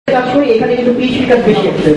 কাজ করি এখানে কিন্তু পিএইচপি কাজ বেশি আছে,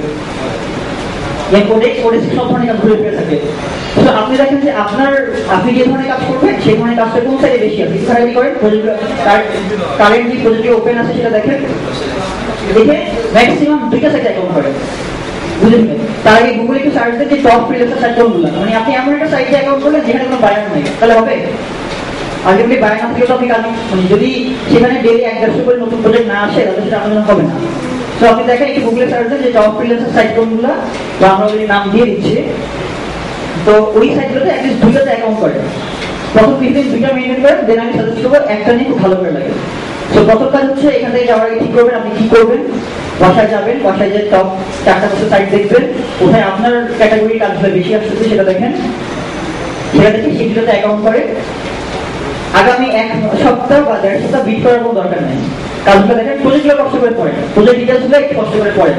সব ধরনের কাজ ঘুরে ফিরে থাকে। তো আপনি দেখেন যে আপনি যে ধরনের কাজ করবেন সেই ধরনের কাজটা কোন সাইডে বেশি আছে, কি করেন কারেন্ট যে প্রজেক্টে ওপেন আছে সেটা দেখেন, দেখে ম্যাক্সিমাম দুইটা সাইটে অ্যাকাউন্ট করেন, বুঝলেন? তার আগে গুগলে একটু সার্চ দেন যে টপ ফ্রিল্যান্সার সাইট কোনগুলো, মানে আপনি এমন একটা সাইটে অ্যাকাউন্ট করলেন যেখানে কোনো বায়ার নেই, তাহলে হবে? আলটিমেটলি বায়ার না থাকলে তো আপনি কাজ, মানে যদি সেখানে ডেইলি 1-150 করে নতুন প্রজেক্ট না আসে তাহলে সেটা আপনার হবে না। তো আপনি দেখেন একটু গুগলে সার্চ দেন যে টপ ফ্রিল্যান্সার সাইট কোনগুলো, তো আমরা ওই নাম দিয়ে দিচ্ছি। তো ওই সাইটগুলোতে অ্যাটলিস্ট দুইটাতে অ্যাকাউন্ট করেন, প্রথম কিছুদিন দুইটা মেনটেন করেন, দেন আমি সাজেস্ট করবো একটা নিয়ে খুব ভালো করে লাগে। তো প্রথম কাজ হচ্ছে এখান থেকে যাওয়ার আগে ঠিক করবেন আপনি কি করবেন, বাসায় যাবেন, বাসায় যে টপ 4-5 সাইট দেখবেন, কোথায় আপনার ক্যাটাগরি কাজগুলো বেশি আসতেছে সেটা দেখেন, সেটা দেখে সেগুলোতে অ্যাকাউন্ট করে আগামী 1 সপ্তাহ বা 1.5 সপ্তাহ বিট করার কোনো দরকার নেই। কাজগুলো দেখেন, প্রজেক্টগুলো কষ্ট করে পড়েন, প্রজেক্ট ডিটেলসগুলো একটু কষ্ট করে পড়েন,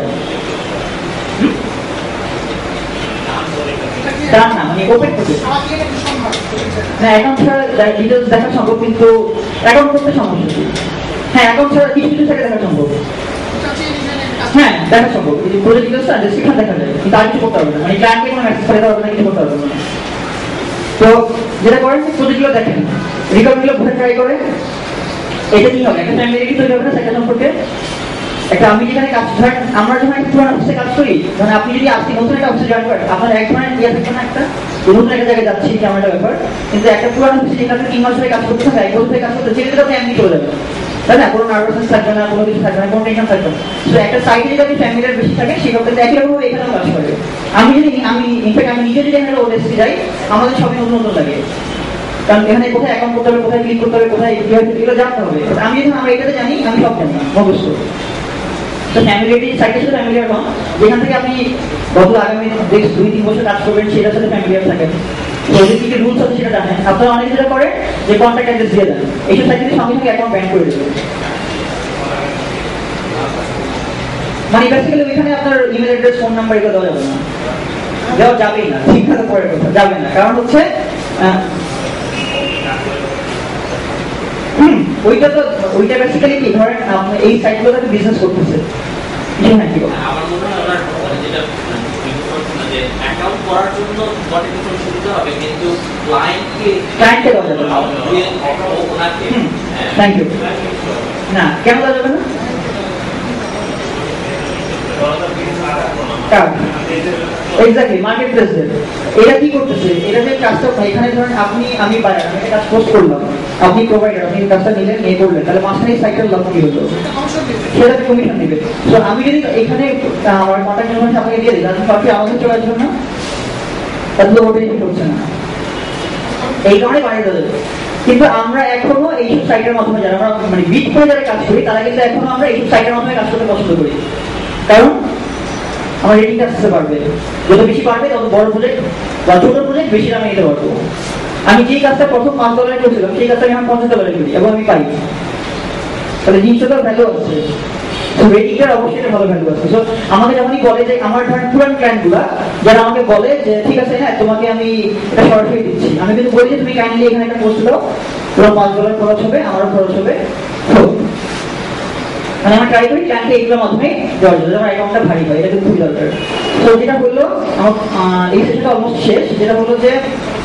না মানে ওপেন করতে না, অ্যাকাউন্ট ছাড়া ডিটেলস দেখা সম্ভব, কিন্তু অ্যাকাউন্ট করতে সমস্যা নেই। হ্যাঁ, অ্যাকাউন্ট ছাড়া কিছু কিছু থেকে দেখা সম্ভব, হ্যাঁ দেখা সম্ভব, প্রজেক্ট ডিটেলস আর ডেসক্রিপশন দেখা যায়, কিন্তু আর কিছু করতে হবে না, মানে ক্লায়েন্টকে কোনো মেসেজ পাঠাতে হবে না, কিছু করতে হবে না। তো যেটা করেন প্রজেক্টগুলো দেখেন, রিকোয়ারমেন্টগুলো বুঝে ট্রাই করে, এটা কি হবে একটা ফ্যামিলি তৈরি হবে না সেটা সম্পর্কে। একটা আমি যেখানে কাজ ধরেন, আমরা যখন একটা পুরান অফিসে কাজ করি, মানে আপনি যদি আজকে নতুন একটা অফিসে জয়েন করেন, আপনার এক ধরনের ইয়ে থাকবে না, একটা নতুন একটা জায়গায় যাচ্ছি কেমন একটা ব্যাপার, কিন্তু একটা পুরান অফিসে যেখানে 3 মাস ধরে কাজ করতে হবে, 1 বছর ধরে কাজ করতে, সেক্ষেত্রে আপনি এমনি চলে যাবেন, তাই না? কোনো নার্ভাসনেস থাকবে না, কোনো কিছু থাকবে না, কোনো টেনশন থাকবে না। তো একটা সাইডে যদি আপনি ফ্যামিলির বেশি থাকে সেক্ষেত্রে একই রকম এখানেও কাজ করে। আমি ইনফ্যাক্ট আমি নিজে যদি এখানে ওদেশে যাই, আমাদের সবই নতুন নতুন লাগে, কারণ এখানে কোথায় অ্যাকাউন্ট করতে হবে, কোথায় ক্লিক করতে হবে, কোথায় এগুলো জানতে হবে। আমি যখন আমরা এটাতে জানি, আমি সব জানি অবশ্যই। তো ফ্যামিলিটি সাইডের সাথে ফ্যামিলিয়ার হন, যেখান থেকে আপনি গত আগামী 2-3 বছর কাজ করবেন সেটার সাথে ফ্যামিলিয়ার থাকেন, ওদের কি রুলস আছে সেটা জানেন। আপনারা অনেক যেটা করে যে কন্ট্যাক্ট অ্যাড্রেস দিয়ে দেন, এইসব সাইড থেকে সঙ্গে সঙ্গে অ্যাকাউন্ট ব্যান করে দেবে, মানে বেসিক্যালি ওইখানে আপনার ইমেল অ্যাড্রেস, ফোন নাম্বার এগুলো দেওয়া যাবে না, দেওয়া যাবেই না, ঠিক আছে পরের কথা যাবে না, কারণ হচ্ছে ওইটা বেসিক্যালি কি ধরেন আপনি এই সাইটগুলোতে বিজনেস করতেছে, কিছু না কি আমার মনে হয় ওনার যেটা যে অ্যাকাউন্ট করার জন্য নোটিফিকেশন শুনতে হবে, কিন্তু ক্লায়েন্টকে দেওয়া যাবে না, ওনাকে থ্যাংক ইউ না, কেন দেওয়া যাবে না? এক্স্যাক্টলি মার্কেট প্লেস এটা কি করতেছে, এটা যে কাজটা এখানে ধরেন আমি বায়ার, আমি একটা কাজ পোস্ট করলাম, আপনি প্রোভাইডার, আপনি কাজটা নিলেন, নিয়ে করলেন, তাহলে মাঝখানে সাইকেল লাভ কি হলো, সেটা কমিশন দিবে। তো আমি যদি এখানে আমার কন্ট্যাক্ট ইনফরমেশন আপনাকে দিয়ে দিই, তাহলে সবই আমাদের চলে আসবে না, তাহলে ওটা কিছু করছে না, এই কারণে বাড়িয়ে দেওয়া যাবে। কিন্তু আমরা এখনো এইসব সাইটের মাধ্যমে যারা আমরা মানে বিট করে যারা কাজ করি, তারা কিন্তু এখনো আমরা এইসব সাইটের মাধ্যমে কাজ করতে পছন্দ করি, কারণ আমার রেটিংটা আসতে পারবে, যত বেশি পারবে তত বড় প্রজেক্ট বা ছোট প্রজেক্ট বেশি দামে নিতে পারবো। আমি যেই কাজটা প্রথম $5 করেছিলাম সেই কাজটা আমি $50 করি এবং আমি পাই, তাহলে জিনিসটার ভ্যালু আছে, রেটিংটার অবশ্যই ভালো ভ্যালু আছে। তো আমাকে যখনই বলে যে আমার ধরেন পুরান ক্লায়েন্টগুলা যারা আমাকে বলে যে ঠিক আছে হ্যাঁ তোমাকে আমি এটা সরাসরি দিচ্ছি, আমি কিন্তু বলি যে তুমি কাইন্ডলি এখানে একটা পোস্ট দাও, তোমার $5 খরচ হবে, আমারও খরচ হবে, মানে আমরা ট্রাই করি ক্লায়েন্টকে এইগুলোর মাধ্যমে দেওয়ার জন্য, আমার অ্যাকাউন্টটা ভারী হয়, এটা কিন্তু খুবই দরকার। তো যেটা হলো আমার এই সেশনটা অলমোস্ট শেষ, যেটা হলো যে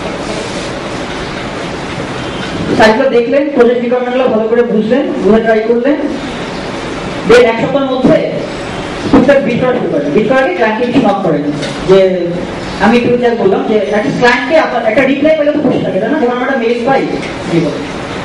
সাইটগুলো দেখলেন, প্রজেক্ট রিকোয়ারমেন্টগুলো ভালো করে বুঝলেন, বুঝে ট্রাই করলেন, দেন 1 সপ্তাহের মধ্যে টুকটাক বিট করা শুরু করেন। বিট করাকে ক্লায়েন্টকে কিছু নক করেন, যে আমি একটু যা বললাম যে একটা ক্লায়েন্টকে আপনার একটা রিপ্লাই পেলে তো খুশি থাকে, তাই না? যেমন আমরা একটা মেল পাই, জি বলেন।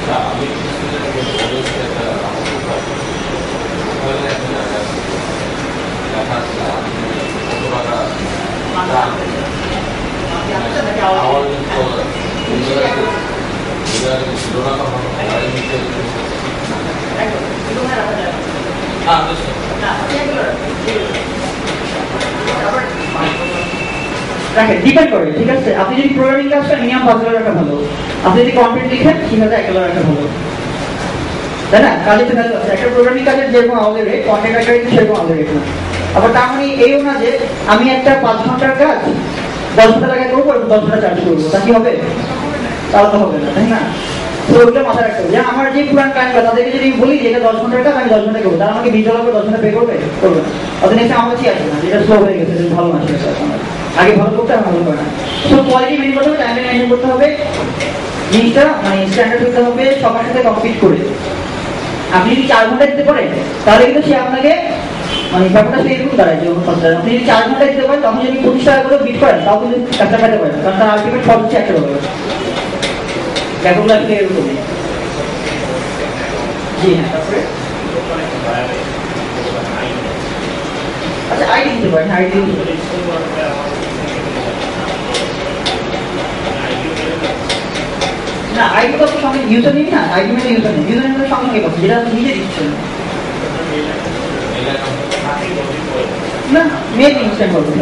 রাখেন, ডিপেন্ড করে, ঠিক আছে? আপনি যদি প্রোগ্রামিং কাজটা মিনিমাম $5 রাখা ভালো, আপনি যদি কন্টেন্ট লিখেন সেখানে $1 রাখা ভালো, তাই না? কাজে তো ভ্যালু আছে, একটা প্রোগ্রামিং কাজের যেরকম আমাদের রেট, কন্টেন্ট রাইটারের সেরকম আমাদের রেট না। আবার তার মানে এইও না যে আমি একটা 5 ঘন্টার কাজ 10 ঘন্টা টাকা করবো, 10 ঘন্টা চার্জ করবো, তা কি হবে? তাও তো হবে না, তাই না? তো ওগুলো মাথায় রাখতে হবে যে আমার যে পুরান ক্লায়েন্ট তাদেরকে যদি বলি যে এটা 10 ঘন্টার কাজ আমি 10 ঘন্টা করবো, তারা আমাকে $20 করে 10 ঘন্টা পে করবে করবে না। অত নেক্সট আমার কাছেই আসবে না, যেটা স্লো হয়ে গেছে, ভালো না সেটা আগে ভালো করতে আর ভালো করে না। তো কোয়ালিটি মেনটেন করতে হবে, টাইম মেনটেন করতে হবে, জিনিসটা মানে স্ট্যান্ডার্ড হতে হবে, সবার সাথে কম্পিট করে। আপনি যদি 4 ঘন্টা দিতে পারেন তাহলে কিন্তু সে আপনাকে মানে ব্যাপারটা সে এরকম দাঁড়ায় যে আপনি যদি 4 ঘন্টা দিতে পারেন তখন যদি 25 টাকা করে বিট করেন তাও কিন্তু কাজটা পেতে পারেন, কারণ তার আলটিমেট খরচ হচ্ছে $100। ব্যাপারগুলো আসলে এরকম। জি হ্যাঁ, তারপরে আচ্ছা আইডি দিতে পারেন, আইডি না, আইডি তো সঙ্গে ইউজার নেই না, আইডি মানে ইউজার নেই, ইউজার নেই সঙ্গে সঙ্গে পাচ্ছেন, যেটা আপনি নিজে দিচ্ছেন না, মেল ইনস্ট্যান্ট করবেন।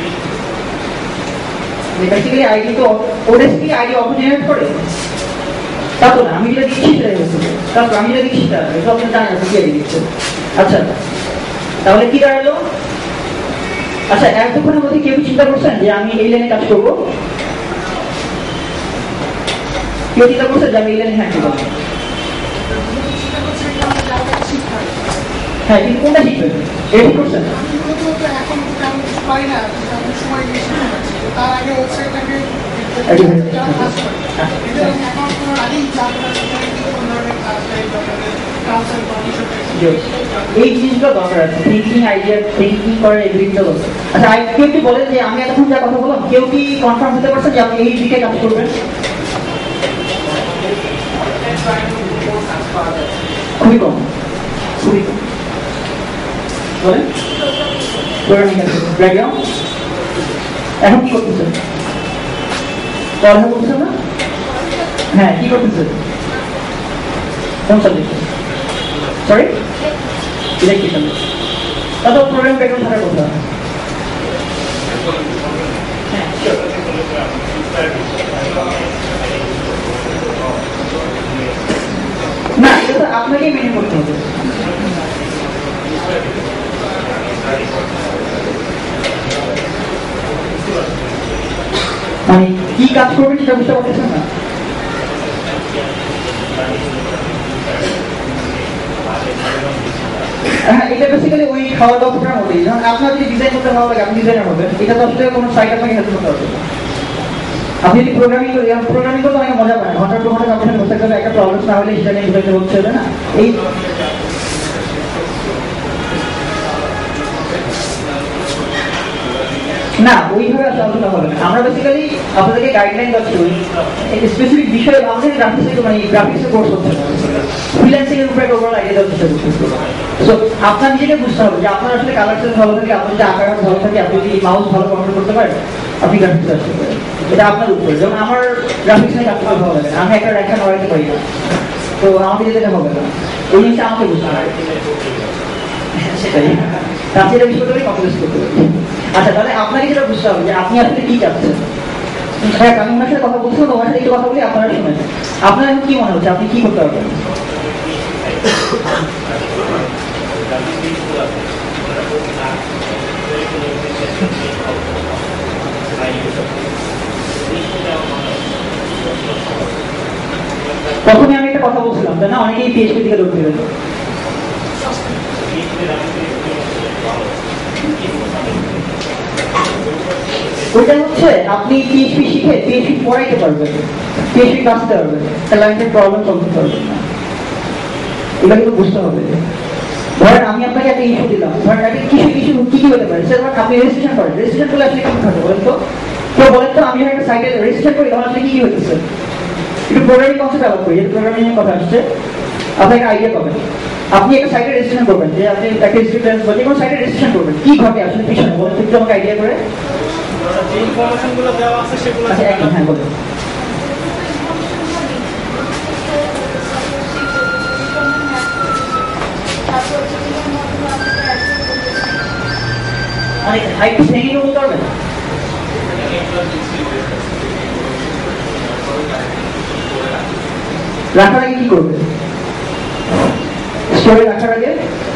বেসিক্যালি আইডি তো ওদের থেকে আইডি অটো জেনারেট করে তা তো না, আমি যেটা দিচ্ছি সেটাই হচ্ছে, তারপর আমি যেটা দিচ্ছি সেটা এটা আপনি জানেন আপনি কি আইডি দিচ্ছেন। আচ্ছা তাহলে কি দাঁড়ালো? আচ্ছা এতক্ষণের মধ্যে কেউ চিন্তা করছেন যে আমি এই লাইনে কাজ করবো? কেউ চিন্তা করছে যে আমি এই লাইনে হ্যাঁ করবো? হ্যাঁ, কিন্তু কোনটা শিখবেন এটা ঠিক করছেন? এই জিনিসগুলো দরকার আছে, থিঙ্কিং আইডিয়া, থিঙ্কিং করার এবিলিটিটা দরকার। আচ্ছা কেউ কি বলেন যে আমি এতক্ষণ যা কথা বললাম কেউ কি কনফার্ম হতে পারছেন যে আপনি এই দিকে কাজ করবেন? খুবই কম, খুবই কম বলেন। এখন কি করতেছেন? পড়াশোনা করতেছেন না? হ্যাঁ, কি করতেছেন? কোন সাবজেক্টে? Sorry, electrical. তাহলে প্রোগ্রাম ব্যাকগ্রাউন্ড থাকার কথা। হ্যাঁ না, এটা তো আপনাকেই মেনে করতে হবে। মানে কি কাজ করবেন সেটা বুঝতে পারতেছেন না? হ্যাঁ, এটা বেসিক্যালি ওই খাওয়া দাওয়া প্রোগ্রাম হবে। যেমন আপনার যদি ডিজাইন করতে ভালো লাগে আপনি ডিজাইনার হবেন, এটা তো আসলে কোনো সাইট আপনাকে হেল্প করতে হবে। আপনি যদি প্রোগ্রামিং করতে অনেক মজা পান, ঘন্টার পর ঘন্টা আপনার বসে থাকলে একটা প্রবলেম না হলে সেটা নিয়ে বুঝাইতে হচ্ছে না। এই না, ওইভাবে আসলে আলোচনা হবে না। আমরা বেসিক্যালি আপনাদেরকে গাইডলাইন দিচ্ছি ওই স্পেসিফিক বিষয়ে। আমাদের গ্রাফিক্স মানে গ্রাফিক্সের কোর্স হচ্ছে না, ফ্রিল্যান্সিং এর উপরে একটা ওভারঅল আইডিয়া দেওয়ার চেষ্টা করতেছি। সো আপনার নিজেকে বুঝতে হবে যে আপনার আসলে কালার সেন্স ভালো থাকে, আপনার যদি আকার ভালো থাকে, আপনি যদি মাউস ভালো কন্ট্রোল করতে পারেন, আপনি গ্রাফিক্স আসতে পারেন। এটা আপনার উপরে। যেমন আমার গ্রাফিক্স নিয়ে কাজ করতে ভালো লাগে, আমি একটা রেখা নড়াইতে পারি না, তো আমাকে যেতে হবে না। ওই জিনিসটা আমাকে বুঝতে হবে, সেটাই। তার সেটা বিষয় করে কমপ্লেক্স করতে পারি। আচ্ছা তাহলে আপনাকে যেটা বুঝতে হবে যে আপনি আসলে কি চাচ্ছেন। হ্যাঁ, আমি ওনার সাথে কথা বলছিলাম, তোমার সাথে একটু কথা বলি, আপনারা শুনেন। আপনার এখন কি মনে হচ্ছে আপনি কি করতে পারবেন? প্রথমে আমি একটা কথা বলছিলাম তাই না, অনেকেই পিএইচপি দিকে দৌড় দিবেন। ওইটা হচ্ছে আপনি পিএইচপি শিখে পিএইচপি পড়াইতে পারবেন, পিএইচপি বাঁচতে পারবেন, ক্লায়েন্টের প্রবলেম সলভ করতে পারবেন না। এটা কিন্তু বুঝতে হবে। ধরেন আমি আপনাকে একটা ইস্যু দিলাম, ধরেন একটা কিছু কিছু কি কি হতে পারে স্যার, আপনি রেজিস্ট্রেশন করেন, রেজিস্ট্রেশন করলে আসলে কেমন থাকে বলেন তো? কেউ বলেন তো আমি একটা সাইটে রেজিস্ট্রেশন করি তখন আসলে কি কি হতেছে? একটু প্রোগ্রামিং কনসেপ্ট আলাপ করি, প্রোগ্রামিং এর কথা আসছে, আপনি একটা আইডিয়া পাবেন। আপনি একটা সাইটে রেজিস্ট্রেশন করবেন, যে আপনি একটা স্টুডেন্ট বা যে কোনো সাইটে রেজিস্ট্রেশন করবেন, কি ঘটে আসলে পিছনে বলেন একটু আমাকে আইডিয়া করে। যে ইনফরমেশনগুলো দেওয়া আছে সেগুলো আচ্ছা একদম, হ্যাঁ বলুন। মানে হাইট ভেঙে বলতে পারবেন? রাখার আগে কি করবে? স্টোরে রাখার আগে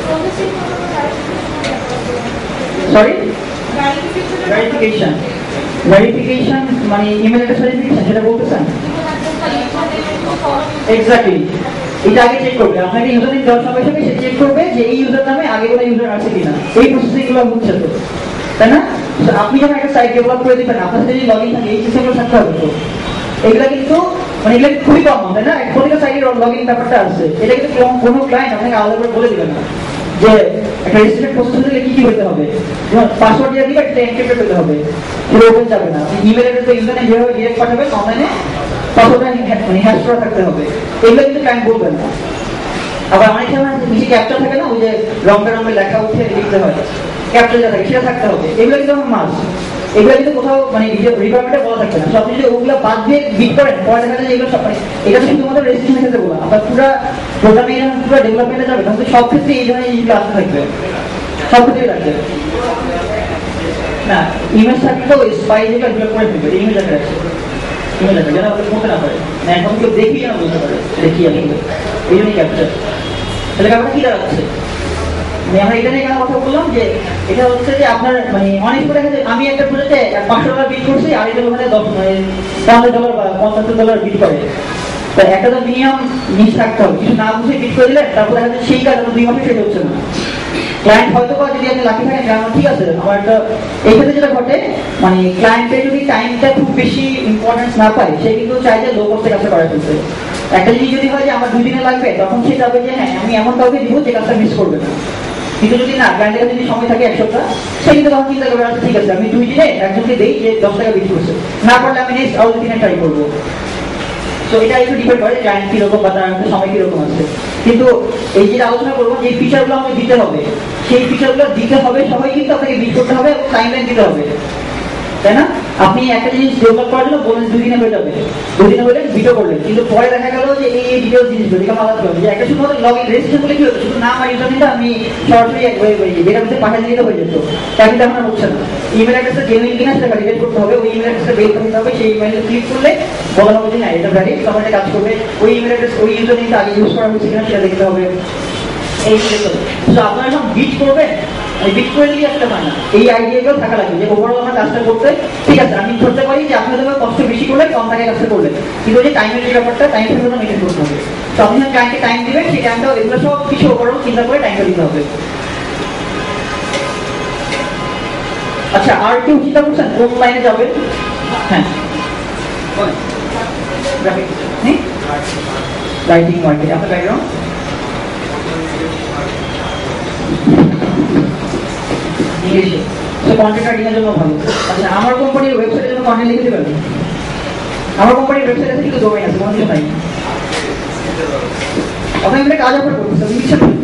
সরি ভেরিফিকেশন। ভেরিফিকেশন মানে ইমেল একটা ভেরিফিকেশন, সেটা বলতেছেন? এক্স্যাক্টলি, এটা আগে চেক করবে। আপনাকে ইউজার নেম দেওয়ার সঙ্গে সঙ্গে সে চেক করবে যে এই ইউজার নামে আগে কোনো ইউজার আছে কিনা। এই প্রসেসিং গুলো হচ্ছে তো, তাই না? আপনি যখন একটা সাইট ডেভেলপ করে দিবেন, আপনার সাথে যদি লগইন থাকে এই সিস্টেমগুলো থাকতে হবে তো। এগুলা কিন্তু মানে এগুলা খুবই কম, তাই না? প্রতিটা সাইটের লগইন ব্যাপারটা আছে, এটা কিন্তু কোনো ক্লায়েন্ট আপনাকে আলাদা করে বলে দিবেন না যে একটা রেজিস্ট্রেশন প্রসেস হলে কি কি করতে হবে। যেমন পাসওয়ার্ড দিয়ে দিবে, এটা এনক্রিপ্টেড করতে হবে, এটা ওপেন যাবে না। ইমেল অ্যাড্রেসে ইউজার নেম যেভাবে ডিরেক্ট পাঠাবেন অনলাইনে, পাসওয়ার্ডটা মানে হ্যাশ করা থাকতে হবে। এগুলো কিন্তু ক্লায়েন্ট বলবেন না। আবার অনেক সময় বেশি ক্যাপচার থাকে না, ওই যে লম্বা লম্বা লেখা উঠে লিখতে হয়, ক্যাপচার যা থাকে সেটা থাকতে হবে। এগুলো কিন্তু আমার মাস, এগুলো কিন্তু কোথাও মানে রিকোয়ারমেন্টে বলা থাকবে না। সব যদি ওগুলো বাদ দিয়ে বিট করেন, পরে দেখা যায় এগুলো সব মানে এটা তো শুধুমাত্র রেজিস্ট্রেশনের ক্ষেত্রে বলা, আপনার পুরো প্রোগ্রামিং যখন পুরো ডেভেলপমেন্টে যাবে তখন সব ক্ষেত্রে এই ধরনের জিনিসগুলো আসতে থাকবে, সব ক্ষেত্রেই রাখবে না। ইমেজ থাকলে তো স্পাই যেগুলো এগুলো করে ফেলবে, ইমেজ আছে, ইমেজ আছে যেন ওদের বলতে না পারে না, এখন কেউ দেখি যেন বলতে পারে দেখি আসলে, এই জন্যই ক্যাপচার। তাহলে ব্যাপারটা কি দাঁড়াচ্ছে? আমরা এটা নিয়ে কেন কথা বললাম যে এটা হচ্ছে যে আপনার মানে অনেক করে দেখা যায় আমি একটা প্রজেক্টে $500 বিট করছি, আর এটা ওখানে $50 বা $75 বিট করে। তো একটা তো মিনিমাম জিনিস থাকতে হবে, কিছু না বুঝে বিট করে দিলে তারপর দেখা যায় সেই কাজ 2 মাসে শেষ হচ্ছে না। ক্লায়েন্ট হয়তো বা যদি আপনি লাকি থাকেন জানানো ঠিক আছে, আমার একটা এই ক্ষেত্রে যেটা ঘটে মানে ক্লায়েন্টের যদি টাইমটা খুব বেশি ইম্পর্টেন্স না পায়, সে কিন্তু চাই যে লো কস্টে কাজটা করা ফেলতে। একটা জিনিস যদি হয় যে আমার 2 দিনে লাগবে, তখন সে যাবে যে হ্যাঁ আমি এমন কাউকে দিব যে কাজটা মিস করবে না। কিন্তু যদি না ক্লায়েন্টের কাছে যদি সময় থাকে 1 সপ্তাহ, সে কিন্তু তখন চিন্তা করবে আচ্ছা ঠিক আছে আমি 2 দিনে একজনকে দেই যে $10 বিট করছে, না করলে আমি নেক্সট আরো 2 দিনে ট্রাই করবো। তো এটা একটু ডিপেন্ড করে ক্লায়েন্ট কিরকম বা তার সময় কিরকম আছে। কিন্তু এই যে আলোচনা করবো যে ফিচারগুলো আমাকে দিতে হবে, সেই ফিচারগুলো দিতে হবে সবাই কিন্তু আপনাকে বিট করতে হবে এবং টাইমলাইন দিতে হবে, তাই না? আপনি একটা জিনিস ডেভেলপ করার জন্য বলেন 2 দিনে হয়ে যাবে, 2 দিনে হলে ভিডিও করলেন, কিন্তু পরে দেখা গেল যে এই ডিটেলস জিনিসগুলো যেটা আলাদা হবে যে একটা শুধুমাত্র লগইন রেজিস্ট্রেশন বলে কি হতো, শুধু নাম আর ইউজার নেমটা আমি সরাসরি ডেটাবেসে পাঠিয়ে দিতে হয়ে যেত, তা কিন্তু এখন হচ্ছে না। ইমেল অ্যাড্রেসটা জেনুইন কিনা সেটা ভ্যালিডেট করতে হবে, ওই ইমেল অ্যাড্রেসটা বের করতে হবে, সেই ইমেলে ক্লিক করলে বলা হবে যে হ্যাঁ এটা ভ্যালিড, তখন এটা কাজ করবে। ওই ইমেল অ্যাড্রেস ওই ইউজার নেমটা আগে ইউজ করা হয়েছে কিনা সেটা দেখতে হবে। এই তো আপনারা যখন বিট করবেন, বিট করে দিলে আসলে হয় না, এই আইডিয়াগুলো থাকা লাগবে যে ওভারঅল আমার কাজটা করতে ঠিক আছে। আমি ধরতে পারি যে আপনি হয়তো কষ্ট বেশি করলে কম টাকায় কাজটা করলেন, কিন্তু যে টাইমের যে ব্যাপারটা টাইম ফ্রেমটা মেনটেন করতে হবে। তো আপনি যখন ক্লায়েন্টকে টাইম দিবেন, সেই টাইমটা এগুলো সব কিছু ওভারঅল চিন্তা করে টাইমটা দিতে হবে। আচ্ছা, আর কেউ চিন্তা করছেন কোন লাইনে যাবেন? হ্যাঁ রাইটিং মার্কেট, আপনার ব্যাকগ্রাউন্ড ইংলিশে, তো কন্টেন্ট রাইটিং এর জন্য ভালো। আচ্ছা, আমার কোম্পানির ওয়েবসাইটের জন্য কন্টেন্ট লিখে দেবেন? আমার কোম্পানির ওয়েবসাইট আছে কিন্তু ডোমেইন আছে, কোনো কিছু নাই। আপনাকে কাজ অফার করতেছে,